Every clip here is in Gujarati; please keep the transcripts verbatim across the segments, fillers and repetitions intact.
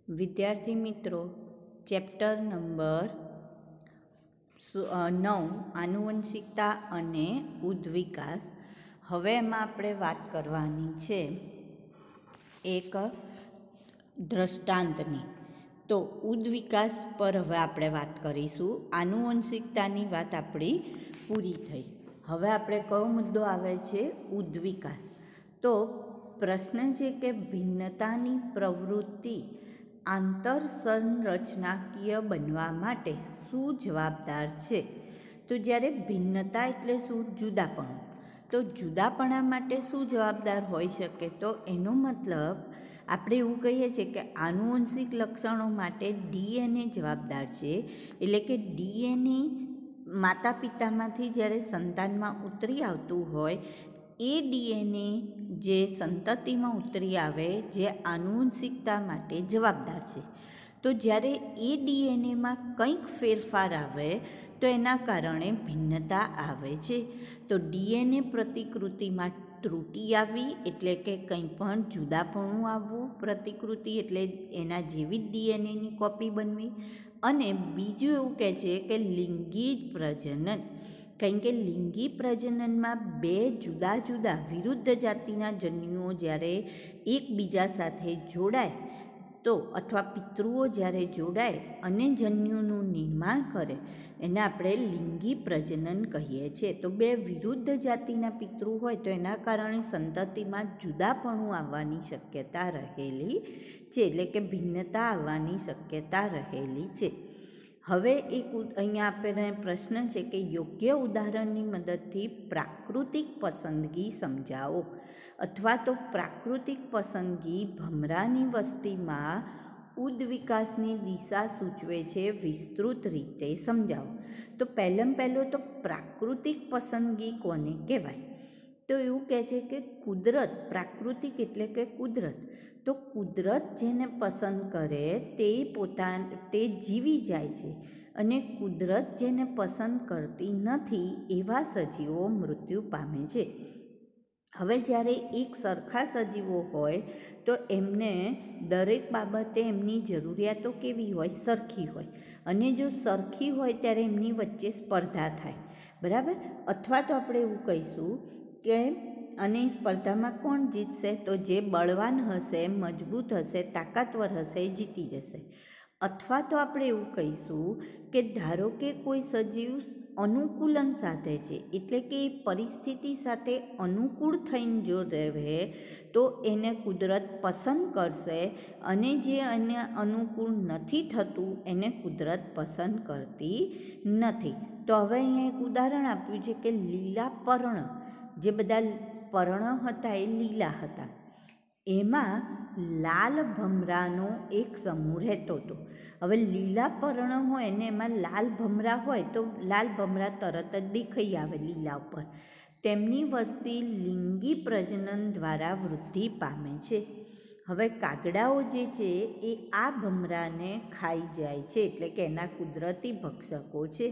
વિદ્યાર્થી મિત્રો, ચેપ્ટર નંબર નવ આનુવંશિકતા અને ઉદ્વિકાસ. હવે એમાં આપણે વાત કરવાની છે એક દ્રષ્ટાંતની. તો ઉદ્વિકાસ પર હવે આપણે વાત કરીશું. આનુવંશિકતાની વાત આપણી પૂરી થઈ. હવે આપણે કયો મુદ્દો આવે છે? ઉદ્વિકાસ. તો પ્રશ્ન છે કે ભિન્નતાની પ્રવૃત્તિ આંતરસંરચનાકીય બનવા માટે શું જવાબદાર છે? તો જ્યારે ભિન્નતા એટલે શું? જુદાપણું. તો જુદાપણા માટે શું જવાબદાર હોઈ શકે? તો એનો મતલબ આપણે એવું કહીએ છીએ કે આનુવંશિક લક્ષણો માટે ડીએનએ જવાબદાર છે. એટલે કે ડીએનએ માતા પિતામાંથી જ્યારે સંતાનમાં ઉતરી આવતું હોય એ ડીએનએ જે સંતતિમાં ઉતરી આવે જે આનુવંશિકતા માટે જવાબદાર છે. તો જ્યારે એ ડીએનએમાં કંઈક ફેરફાર આવે તો એના કારણે ભિન્નતા આવે છે. તો ડીએનએ પ્રતિકૃતિમાં ત્રુટિ આવી એટલે કે કંઈ પણ જુદાપણું આવવું, પ્રતિકૃતિ એટલે એના જેવી જ ડીએનએની કોપી બનવી. અને બીજું એવું કહે છે કે લિંગી પ્રજનન. કારણ કે લિંગી પ્રજનનમાં બે જુદા જુદા વિરુદ્ધ જાતિના જન્યુઓ જ્યારે એકબીજા સાથે જોડાય તો અથવા પિતૃઓ જ્યારે જોડાય અને જન્યુનું નિર્માણ કરે એને આપણે લિંગી પ્રજનન કહીએ છીએ. તો બે વિરુદ્ધ જાતિના પિતૃ હોય તો એના કારણે સંતતિમાં જુદાપણું આવવાની શક્યતા રહેલી છે. એટલે કે ભિન્નતા આવવાની શક્યતા રહેલી છે. હવે એક અહીંયા આપણને પ્રશ્ન છે કે યોગ્ય ઉદાહરણની મદદથી પ્રાકૃતિક પસંદગી સમજાવો અથવા તો પ્રાકૃતિક પસંદગી ભમરાની વસ્તીમાં ઉદ્વિકાસની દિશા સૂચવે છે, વિસ્તૃત રીતે સમજાવો. તો પહેલાં પહેલું તો પ્રાકૃતિક પસંદગી કોને કહેવાય? તો એવું કહે છે કે કુદરત, પ્રાકૃતિક એટલે કે કુદરત. તો કુદરત જેને પસંદ કરે તે પોતા તે જીવી જાય છે અને કુદરત જેને પસંદ કરતી નથી એવા સજીવો મૃત્યુ પામે છે. હવે જ્યારે એક સરખા સજીવો હોય તો એમને દરેક બાબતે એમની જરૂરિયાતો કેવી હોય? સરખી હોય. અને જો સરખી હોય ત્યારે એમની વચ્ચે સ્પર્ધા થાય, બરાબર? અથવા તો આપણે એવું કહીશું કે અને સ્પર્ધામાં કોણ જીતશે? તો જે બળવાન હશે, મજબૂત હશે, તાકાતવર હશે એ જીતી જશે. અથવા તો આપણે એવું કહીશું કે ધારો કે કોઈ સજીવ અનુકૂલન સાધે છે એટલે કે એ પરિસ્થિતિ સાથે અનુકૂળ થઈને જો રહે તો એને કુદરત પસંદ કરશે અને જે એને અનુકૂળ નથી થતું એને કુદરત પસંદ કરતી નથી. તો હવે અહીંયા એક ઉદાહરણ આપ્યું છે કે લીલા પર્ણ, જે બધા પર્ણ હતા એ લીલા હતા, એમાં લાલ ભમરાનો એક સમૂહ રહેતો હતો. હવે લીલા પર્ણ હોય ને એમાં લાલ ભમરા હોય તો લાલ ભમરા તરત જ દેખાઈ આવે લીલા ઉપર. તેમની વસ્તી લિંગી પ્રજનન દ્વારા વૃદ્ધિ પામે છે. હવે કાગડાઓ જે છે એ આ ભમરાને ખાઈ જાય છે એટલે કે એના કુદરતી ભક્ષકો છે.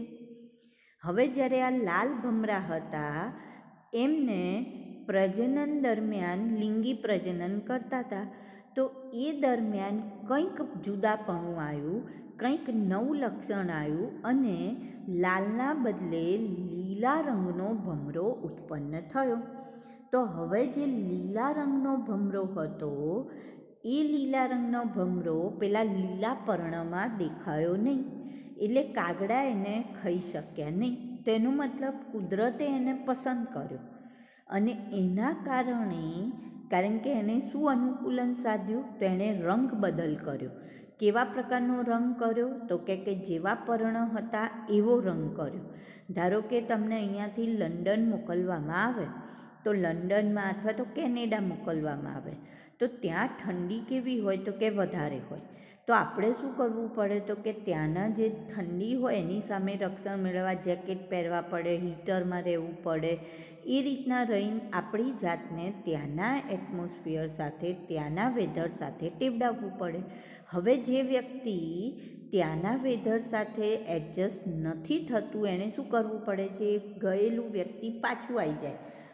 હવે જ્યારે આ લાલ ભમરા હતા એમને પ્રજનન દરમિયાન લિંગી પ્રજનન કરતા હતા તો એ દરમિયાન કંઈક જુદાપણું આવ્યું, કંઈક નવું લક્ષણ આવ્યું અને લાલના બદલે લીલા રંગનો ભમરો ઉત્પન્ન થયો. તો હવે જે લીલા રંગનો ભમરો હતો એ લીલા રંગનો ભમરો પેલા લીલા પર્ણમાં દેખાયો નહીં એટલે કાગડા એને ખાઈ શક્યા નહીં. તો એનો મતલબ કુદરતે એને પસંદ કર્યો અને એના કારણે કારણ કે એણે શું અનુકૂલન સાધ્યું? તો એણે રંગ બદલ કર્યો. કેવા પ્રકારનો રંગ કર્યો? તો કે કે જેવા પર્ણ હતા એવો રંગ કર્યો. ધારો કે તમને અહીંયાથી લંડન મોકલવામાં આવે તો લંડનમાં અથવા તો કેનેડા મોકલવામાં આવે તો ત્યાં ઠંડી કેવી હોય? તો કે વધારે હોય. તો આપણે શું કરવું પડે? તો કે ત્યાંના જે ઠંડી હોય એની સામે રક્ષણ મેળવવા જેકેટ પહેરવા પડે, હીટરમાં રહેવું પડે. એ રીતના રહીને આપણી જાતને ત્યાંના એટમોસ્ફિયર સાથે, ત્યાંના વેધર સાથે ટેવડાવવું પડે. હવે જે વ્યક્તિ ત્યાંના વેધર સાથે એડજસ્ટ નથી થતું એણે શું કરવું પડે છે? ગયેલું વ્યક્તિ પાછું આવી જાય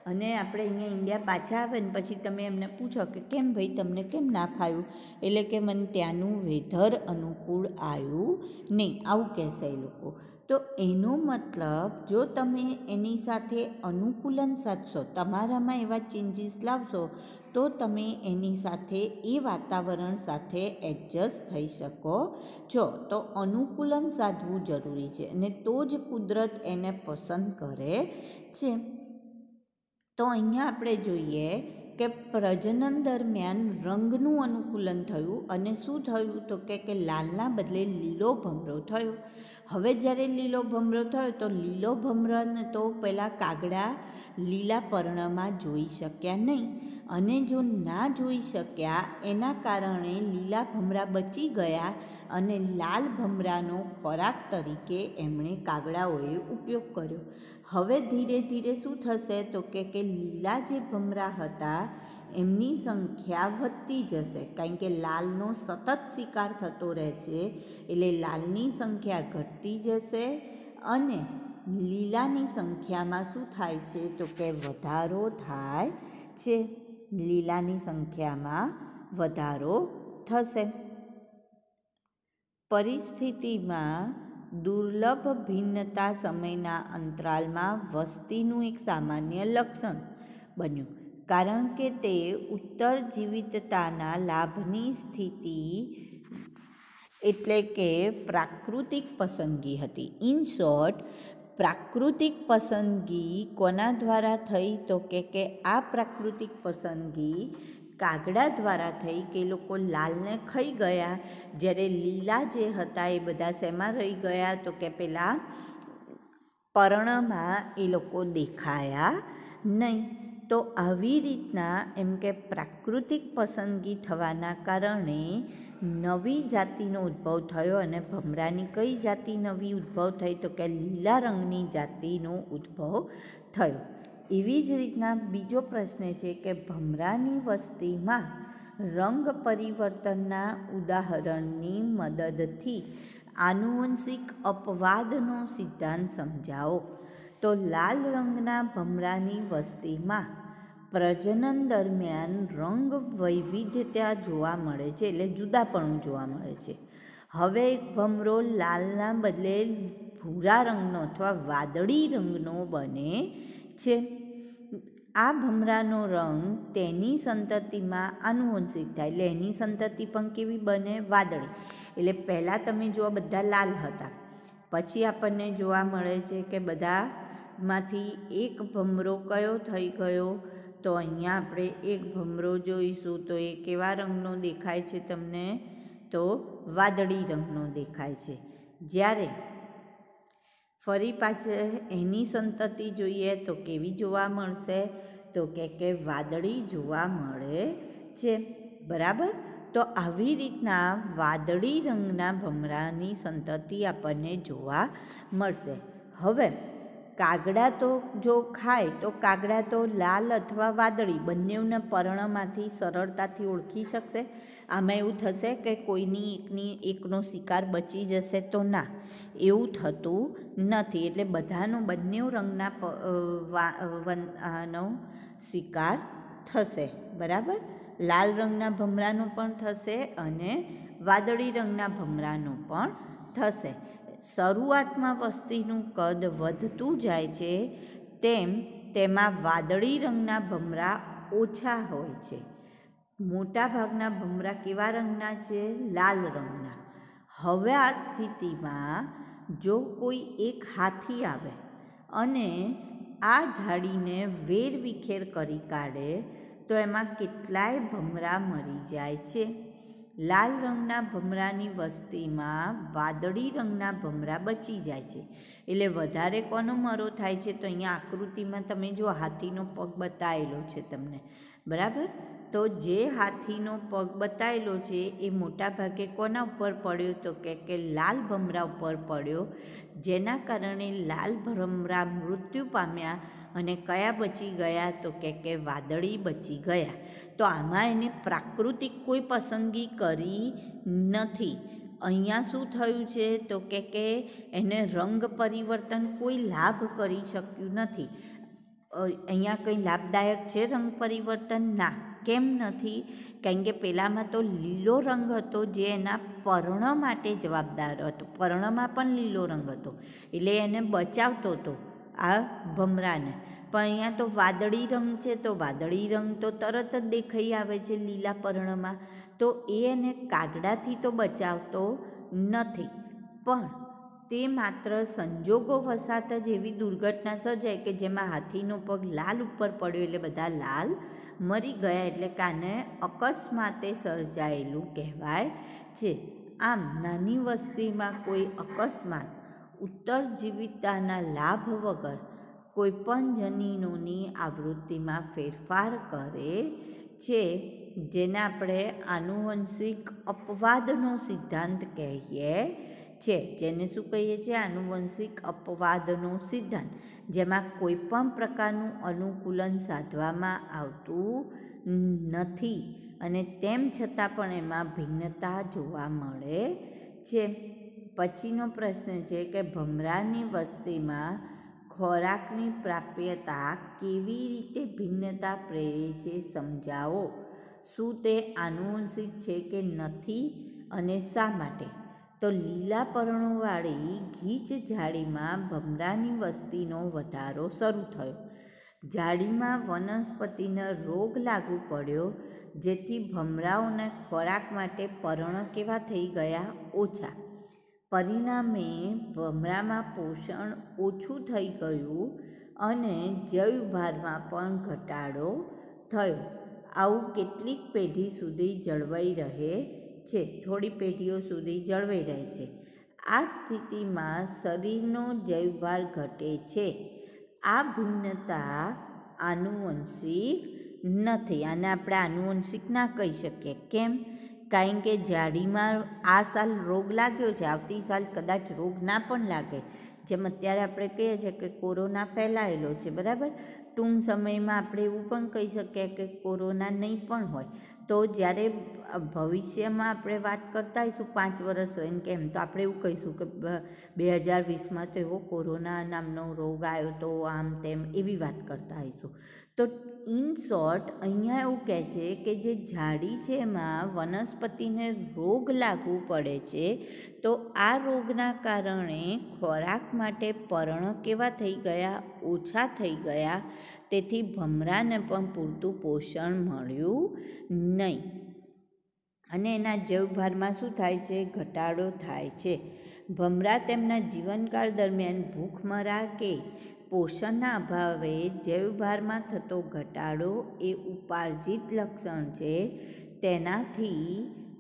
અને આપણે અહીંયા ઇન્ડિયા પાછા આવે ને પછી તમે એમને પૂછો કે કેમ ભાઈ તમને કેમ ના ફાવ્યું, એટલે કે મને ત્યાંનું વેધર અનુકૂળ આવ્યું નહીં, આવું કહેશે એ લોકો. તો એનો મતલબ જો તમે એની સાથે અનુકૂલન સાધશો, તમારામાં એવા ચેન્જીસ લાવશો, તો તમે એની સાથે એ વાતાવરણ સાથે એડજસ્ટ થઈ શકો છો. તો અનુકૂલન સાધવું જરૂરી છે અને તો જ કુદરત એને પસંદ કરે છે. તો અહીંયા આપણે જોઈએ કે પ્રજનન દરમિયાન રંગનું અનુકૂલન થયું અને શું થયું તો કે કે લાલના બદલે લીલો ભમરો થયો. હવે જ્યારે લીલો ભમરો થયો તો લીલો ભમરાને તો પહેલાં કાગડા લીલા પર્ણમાં જોઈ શક્યા નહીં, અને જો ના જોઈ શક્યા એના કારણે લીલા ભમરા બચી ગયા અને લાલ ભમરાનો ખોરાક તરીકે એમણે કાગડાઓએ ઉપયોગ કર્યો. હવે ધીરે ધીરે શું થશે તો કે કે લીલા જે ભમરા હતા એમની સંખ્યા વધતી જશે, કારણ કે લાલનો સતત શિકાર થતો રહે છે, એટલે લાલની સંખ્યા ઘટતી જશે અને લીલાની સંખ્યામાં શું થાય છે તો કે વધારો થાય છે. લીલાની સંખ્યામાં વધારો થશે. પરિસ્થિતિમાં દુર્લભ ભિન્નતા સમયના અંતરાલમાં વસ્તીનું એક સામાન્ય લક્ષણ બન્યું, કારણ કે તે ઉત્તરજીવિતતાના લાભની સ્થિતિ એટલે કે પ્રાકૃતિક પસંદગી હતી. ઇન શોર્ટ, પ્રાકૃતિક પસંદગી કોના દ્વારા થઈ તો કે કે આ પ્રાકૃતિક પસંદગી કાગડા દ્વારા થઈ કે એ લોકો લાલને ખાઈ ગયા, જ્યારે લીલા જે હતા એ બધા શેમાં રહી ગયા તો કે પેલા પર્ણમાં એ લોકો દેખાયા નહીં. તો આવી રીતના એમ કે પ્રાકૃતિક પસંદગી થવાના કારણે નવી જાતિનો ઉદ્ભવ થયો, અને ભમરાની કઈ જાતિ નવી ઉદ્ભવ થઈ તો કે લીલા રંગની જાતિનો ઉદ્ભવ થયો. એવી જ રીતના બીજો પ્રશ્ન છે કે ભમરાની વસ્તીમાં રંગ પરિવર્તનના ઉદાહરણની મદદથી આનુવંશિક અપવાદનો સિદ્ધાંત સમજાવો. તો લાલ રંગના ભમરાની વસ્તીમાં પ્રજનન દરમિયાન રંગ વૈવિધ્યતા જોવા મળે છે, એટલે જુદાપણું જોવા મળે છે. હવે એક ભમરો લાલના બદલે ભૂરા રંગનો અથવા વાદળી રંગનો બને છે. આ ભમરાનો રંગ તેની સંતતિમાં આનુવંશિક થાય, એટલે એની સંતતિ પણ કેવી બને? વાદળી. એટલે પહેલાં તમે જુઓ બધા લાલ હતા, પછી આપણને જોવા મળે છે કે બધામાંથી એક ભમરો કયો થઈ ગયો, તો અહીંયા આપણે એક ભમરો જોઈશું તો એ કેવા રંગનો દેખાય છે તમને? તો વાદળી રંગનો દેખાય છે. જ્યારે ફરી પાછળ એની સંતતિ જોઈએ તો કેવી જોવા મળશે? તો કે કે વાદળી જોવા મળે છે. બરાબર. તો આવી રીતના વાદળી રંગના ભમરાની સંતતિ આપણને જોવા મળશે. હવે કાગડા તો જો ખાય તો કાગડા તો લાલ અથવા વાદળી બંનેના પર્ણમાંથી સરળતાથી ઓળખી શકશે. આમાં એવું થશે કે કોઈની એકની એકનો શિકાર બચી જશે તો ના, એવું થતું નથી. એટલે બધાનો બંને રંગના નો શિકાર થશે. બરાબર. લાલ રંગના ભમરાનો પણ થશે અને વાદળી રંગના ભમરાનો પણ થશે. શરૂઆતમાં વસ્તીનું કદ વધતું જાય છે તેમ તેમાં વાદળી રંગના ભમરા ઓછા હોય છે. મોટાભાગના ભમરા કેવા રંગના છે? લાલ રંગના. હવે આ સ્થિતિમાં જો કોઈ એક હાથી આવે અને આ ઝાડીને વેરવિખેર કરી કાઢે તો એમાં કેટલાય ભમરા મરી જાય છે. લાલ રંગના ભમરાની વસ્તીમાં વાદળી રંગના ભમરા બચી જાય છે. એટલે વધારે કોનો મરો થાય છે? તો અહીંયા આકૃતિમાં તમે જો હાથીનો પગ બતાવેલો છે તમને. બરાબર. તો જે હાથીનો પગ બતાવેલો છે એ મોટા ભાગે કોના ઉપર પડ્યો? તો કે કે લાલ ભમરા ઉપર પડ્યો, જેના કારણે લાલ ભમરા મૃત્યુ પામ્યા અને કયા બચી ગયા? તો કે કે વાદળી બચી ગયા. તો આમાં એને પ્રાકૃતિક કોઈ પસંદગી કરી નથી. અહીંયા શું થયું છે? તો કે કે એને રંગ પરિવર્તન કોઈ લાભ કરી શક્યું નથી. અહીંયા કંઈ લાભદાયક છે રંગ પરિવર્તન? ના. કેમ નથી? કારણ કે પહેલાંમાં તો લીલો રંગ હતો જે એના પર્ણ માટે જવાબદાર હતો. પર્ણમાં પણ લીલો રંગ હતો એટલે એને બચાવતો હતો આ ભમરાને. પણ અહીંયા તો વાદળી રંગ છે તો વાદળી રંગ તો તરત જ દેખાઈ આવે છે લીલા પર્ણમાં, તો એ એને કાગડાથી તો બચાવતો નથી. પણ તે માત્ર સંજોગો વસાત જ એવી દુર્ઘટના સર્જાય કે જેમાં હાથીનો પગ લાલ ઉપર પડ્યો એટલે બધા લાલ મરી ગયા, એટલે કાને અકસ્માતે સર્જાયેલું કહેવાય છે. આમ નાની વસ્તીમાં કોઈ અકસ્માત ઉત્તરજીવિતાના લાભ વગર કોઈપણ જનીનોની આવૃત્તિમાં ફેરફાર કરે છે, જેને આપણે આનુવંશિક અપવાદનો સિદ્ધાંત કહીએ છે. જેને શું કહીએ છીએ? આનુવંશિક અપવાદનો સિદ્ધાંત, જેમાં કોઈપણ પ્રકારનું અનુકૂલન સાધવામાં આવતું નથી અને તેમ છતાં પણ એમાં ભિન્નતા જોવા મળે છે. પછીનો પ્રશ્ન છે કે ભમરાની વસ્તીમાં ખોરાકની પ્રાપ્યતા કેવી રીતે ભિન્નતા પ્રેરે છે સમજાવો. શું તે આનુવંશિક છે કે નથી અને શા માટે? તો લીલા પર્ણોવાળી ગીચ ઝાડીમાં ભમરાની વસ્તીનો વધારો શરૂ થયો. ઝાડીમાં વનસ્પતિને રોગ લાગુ પડ્યો, જેથી ભમરાઓને ખોરાક માટે પર્ણ કેવા થઈ ગયા? ઓછા. પરિણામે ભમરામાં પોષણ ઓછું થઈ ગયું અને જૈવભારમાં પણ ઘટાડો થયો. આવું કેટલીક પેઢી સુધી જળવાઈ રહે છે. થોડી પેઢીઓ સુધી જળવાઈ રહે છે. આ સ્થિતિમાં શરીરનો જૈવભાર ઘટે છે. આ ભિન્નતા આનુવંશિક નથી. આને આપણે આનુવંશિક ના કહી શકીએ. કેમ? કારણ કે ઝાડીમાં આ સાલ રોગ લાગ્યો છે, આવતી સાલ કદાચ રોગ ના પણ લાગે. જેમ અત્યારે આપણે કહીએ છીએ કે કોરોના ફેલાયેલો છે, બરાબર? ટૂંક સમયમાં આપણે એવું પણ કહી શકીએ કે કોરોના નહીં પણ હોય. તો જ્યારે ભવિષ્યમાં આપણે વાત કરતા હોઈશું પાંચ વર્ષ રહીને કેમ, તો આપણે એવું કહીશું કે બે હજાર વીસમાં તો એવો કોરોના નામનો રોગ આવ્યો તો આમ તેમ એવી વાત કરતા હોઈશું. તો ઇન શોર્ટ અહીંયા એવું કહે છે કે જે ઝાડી છે એમાં વનસ્પતિને રોગ લાગુ પડે છે, તો આ રોગના કારણે ખોરાક માટે પર્ણ કેવા થઈ ગયા? ઓછા થઈ ગયા. તેથી ભમરાને પણ પૂરતું પોષણ મળ્યું નહીં અને એના જૈવભારમાં શું થાય છે? ઘટાડો થાય છે. ભમરા તેમના જીવનકાળ દરમિયાન ભૂખમરા કે પોષણના અભાવે જૈવભારમાં થતો ઘટાડો એ ઉપાર્જિત લક્ષણ છે. તેનાથી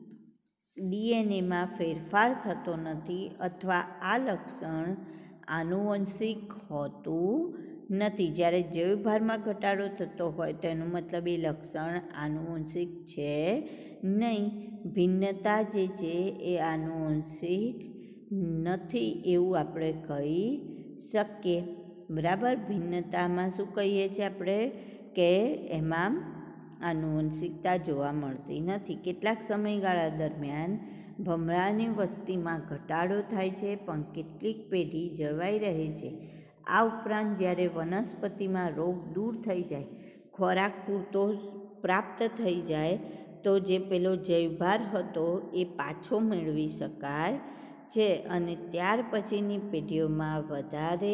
ડીએનએમાં ફેરફાર થતો નથી અથવા આ લક્ષણ આનુવંશિક હોતું નથી. જ્યારે જૈવભારમાં ઘટાડો થતો હોય તો એનો મતલબ એ લક્ષણ આનુવંશિક છે નહીં. ભિન્નતા જે છે એ આનુવંશિક નથી એવું આપણે કહી શકીએ, બરાબર? ભિન્નતામાં શું કહીએ છીએ આપણે? કે એમાં આનુવંશિકતા જોવા મળતી નથી. કેટલાક સમયગાળા દરમિયાન ભમરાની વસ્તીમાં ઘટાડો થાય છે, પણ કેટલીક પેઢી જળવાઈ રહે છે. આ ઉપરાંત જ્યારે વનસ્પતિમાં રોગ દૂર થઈ જાય, ખોરાક પૂરતો પ્રાપ્ત થઈ જાય, તો જે પેલો જૈવભાર હતો એ પાછો મેળવી શકાય છે અને ત્યાર પછીની પેઢીઓમાં વધારે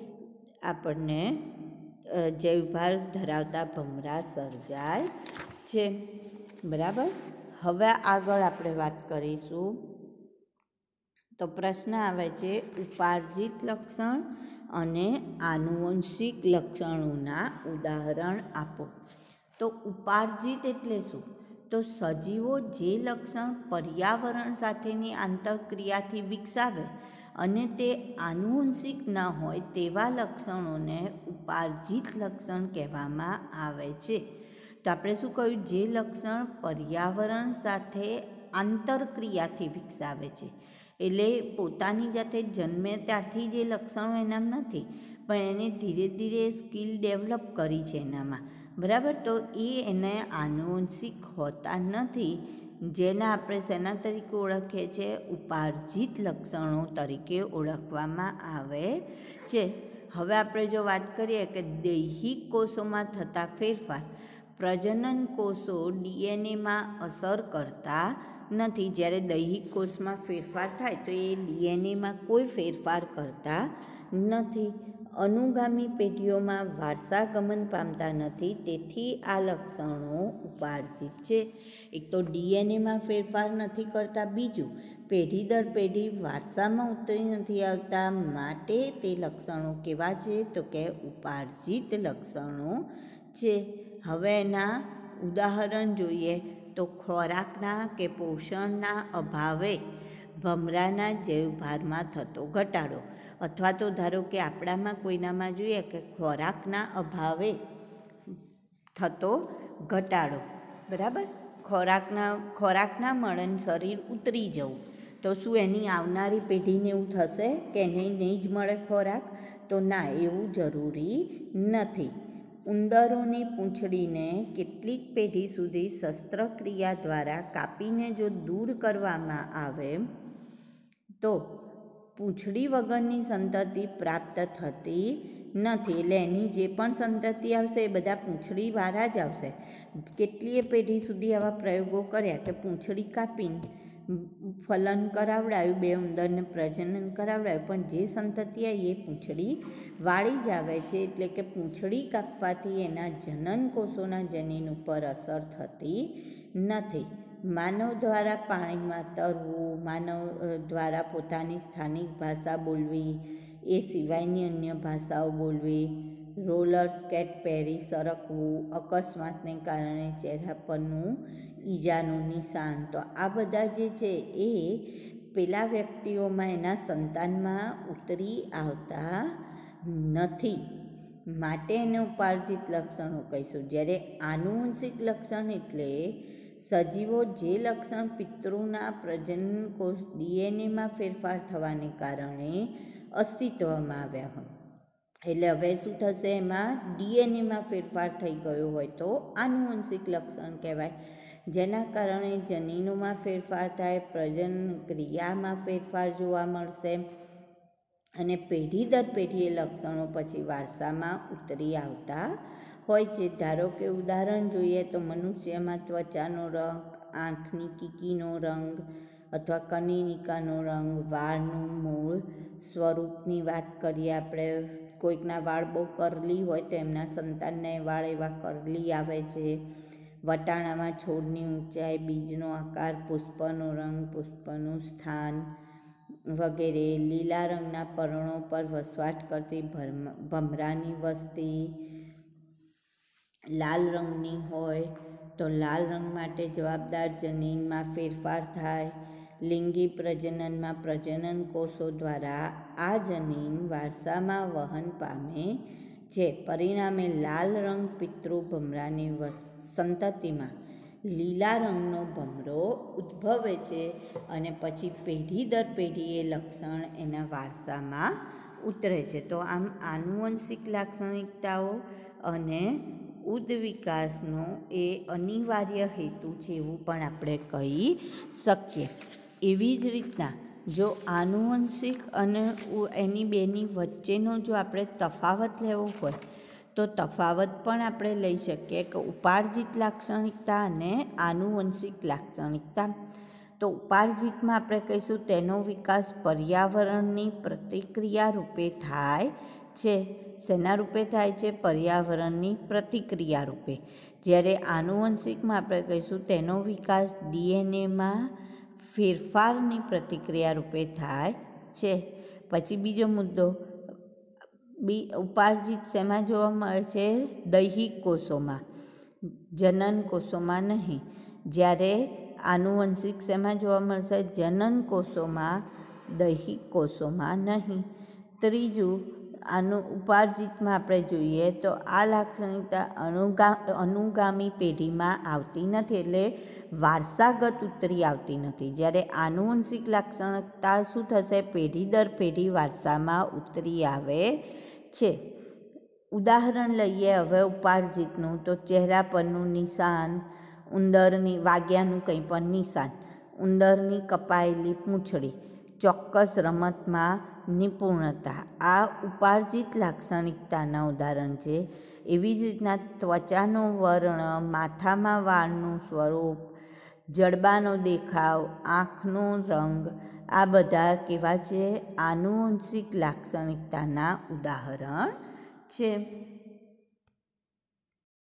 આપણને જૈવભાર ધરાવતા ભમરા સર્જાય છે, બરાબર? હવે આગળ આપણે વાત કરીશું. તો પ્રશ્ન આવે છે ઉપાર્જિત લક્ષણ અને આનુવંશિક લક્ષણોના ઉદાહરણ આપો. તો ઉપાર્જિત એટલે શું? તો સજીવો જે લક્ષણ પર્યાવરણ સાથેની આંતરક્રિયાથી વિકસાવે અને તે આનુવંશિક ન હોય તેવા લક્ષણોને ઉપાર્જિત લક્ષણ કહેવામાં આવે છે. તો આપણે શું કહ્યું? જે લક્ષણ પર્યાવરણ સાથે આંતરક્રિયાથી વિકસાવે છે, એટલે પોતાની જાતે જન્મે ત્યારથી જે લક્ષણો એનામ નથી, પણ એને ધીરે ધીરે સ્કિલ ડેવલપ કરી છે એનામાં, બરાબર? તો એ એને આનુવંશિક હોતા નથી, જેના આપણે શેના તરીકે ઓળખીએ છીએ? ઉપાર્જિત લક્ષણો તરીકે ઓળખવામાં આવે છે. હવે આપણે જો વાત કરીએ કે દૈહિક કોષોમાં થતા ફેરફાર પ્રજનન કોષો ડીએનએમાં અસર કરતા નથી. જ્યારે દૈહિક કોષમાં ફેરફાર થાય તો એ ડીએનએમાં કોઈ ફેરફાર કરતા નથી. અનુગામી પેઢીઓમાં વારસાગમન પામતા નથી, તેથી આ લક્ષણો ઉપાર્જિત છે. એક તો ડીએનએમાં ફેરફાર નથી કરતા, બીજું પેઢી દર પેઢી વારસામાં ઉતરી નથી આવતા, માટે તે લક્ષણો કેવા છે તો કે ઉપાર્જિત લક્ષણો છે. હવે એના ઉદાહરણ જોઈએ તો ખોરાકના કે પોષણના અભાવે ભમરાના જૈવભારમાં થતો ઘટાડો, અથવા તો ધારો કે આપણામાં કોઈનામાં જોઈએ કે ખોરાકના અભાવે થતો ઘટાડો, બરાબર. ખોરાકના ખોરાકના મળે શરીર ઉતરી જવું, તો શું એની આવનારી પેઢીને એવું થશે કે એને નહીં જ મળે ખોરાક? તો ના, એવું જરૂરી નથી. ઉંદરોની પૂંછડીને કેટલીક પેઢી સુધી શસ્ત્રક્રિયા દ્વારા કાપીને જો દૂર કરવામાં આવે તો પૂંછડી વગરની સંતતિ પ્રાપ્ત થતી નથી. એટલે એની જે પણ સંતતિ આવશે એ બધા પૂંછડીવાળા જ આવશે. કેટલીય પેઢી સુધી આવા પ્રયોગો કર્યા કે પૂંછડી કાપીને ફલન કરાવડાવ્યું, બે ઉંદરને પ્રજનન કરાવડાવ્યું, પણ જે સંતતિ આવી એ પૂંછડી વાળી જ આવે છે. એટલે કે પૂંછડી કાપવાથી એના જનન કોષોના જનીન ઉપર અસર થતી નથી. માનવ દ્વારા પાણીમાં તરવું, માનવ દ્વારા પોતાની સ્થાનિક ભાષા બોલવી, એ સિવાયની અન્ય ભાષાઓ બોલવી, રોલર સ્કેટ પહેરી સરકવું, અકસ્માતને કારણે ચહેરા પરનું ઈજાનું નિશાન, તો આ બધા જે છે એ પેલા વ્યક્તિઓમાં એના સંતાનમાં ઉતરી આવતા નથી, માટે એને ઉપાર્જિત લક્ષણો કહીશું. જ્યારે આનુવંશિક લક્ષણ એટલે સજીવો જે લક્ષણ પિતૃના પ્રજનન કોષ ડીએનએમાં ફેરફાર થવાને કારણે અસ્તિત્વમાં આવ્યા હોય. એટલે હવે શું થશે, એમાં ડીએનએમાં ફેરફાર થઈ ગયો હોય તો આનુવંશિક લક્ષણ કહેવાય. જેના કારણે જનીનોમાં ફેરફાર થાય, પ્રજનન ક્રિયામાં ફેરફાર જોવા મળશે અને પેઢી દર પેઢી એ લક્ષણો પછી વારસામાં ઉતરી આવતા હોય છે. ધારો કે ઉદાહરણ જોઈએ તો મનુષ્યમાં ત્વચાનો રંગ, આંખની કીકીનો રંગ અથવા કનિનિકાનો રંગ, વાળનું મૂળ સ્વરૂપની વાત કરીએ આપણે, કોઈકના વાળ બહુ કરલી હોય તો એમના સંતાનને વાળ એવા કરલી આવે છે. વટાણામાં છોડની ઊંચાઈ, બીજનો આકાર, પુષ્પનો રંગ, પુષ્પનું સ્થાન વગેરે. લીલા રંગના પર્ણો પર વસવાટ કરતી ભમરાની વસ્તી લાલ રંગની હોય તો લાલ રંગ માટે જવાબદાર જનીનમાં ફેરફાર થાય. લિંગી પ્રજનનમાં પ્રજનન કોષો દ્વારા આ જનીન વારસામાં વહન પામે છે. પરિણામે લાલ રંગ પિતૃ ભમરાની સંતતિમાં લીલા રંગનો ભમરો ઉદ્ભવે છે અને પછી પેઢી દર પેઢી એ લક્ષણ એના વારસામાં ઉતરે છે. તો આમ આનુવંશિક લાક્ષણિકતાઓ અને ઉદ્વિકાસનો એ અનિવાર્ય હેતુ છે એવું પણ આપણે કહી શકીએ. એવી જ રીતના જો આનુવંશિક અને એની બેની વચ્ચેનો જો આપણે તફાવત લેવો હોય તો તફાવત પણ આપણે લઈ શકીએ કે ઉપાર્જિત લાક્ષણિકતા અને આનુવંશિક લાક્ષણિકતા. તો ઉપાર્જિતમાં આપણે કહીશું તેનો વિકાસ પર્યાવરણની પ્રતિક્રિયા રૂપે થાય છે. શેના રૂપે થાય છે? પર્યાવરણની પ્રતિક્રિયા રૂપે. જ્યારે આનુવંશિકમાં આપણે કહીશું તેનો વિકાસ ડીએનએમાં ફેરફારની પ્રતિક્રિયા રૂપે થાય છે. પછી બીજો મુદ્દો, બી ઉપાર્જિત શેમાં જોવા મળે છે? દૈહિક કોષોમાં, જનન કોષોમાં નહીં. જ્યારે આનુવંશિક શેમાં જોવા મળશે? જનન કોષોમાં, દૈહિક કોષોમાં નહીં. ત્રીજું, આનું ઉપાર્જિતમાં આપણે જોઈએ તો આ લાક્ષણિકતા અનુગા અનુગામી પેઢીમાં આવતી નથી, એટલે વારસાગત ઉતરી આવતી નથી. જ્યારે આનુવંશિક લાક્ષણિકતા શું થશે? પેઢી દર પેઢી વારસામાં ઉતરી આવે છે. ઉદાહરણ લઈએ હવે ઉપાર્જિતનું, તો ચહેરા પરનું નિશાન, ઉંદરની વાગ્યાનું કંઈ પણ નિશાન, ઉંદરની કપાયેલી પૂંછડી, ચોક્કસ રમતમાં નિપુણતા આ ઉપાર્જિત લાક્ષણિકતાના ઉદાહરણ છે. એવી જ રીતના ત્વચાનો વર્ણ, માથામાં વાળનું સ્વરૂપ, જડબાનો દેખાવ, આંખનો રંગ આ બધા કેવા છે? આનુવંશિક લાક્ષણિકતાના ઉદાહરણ છે.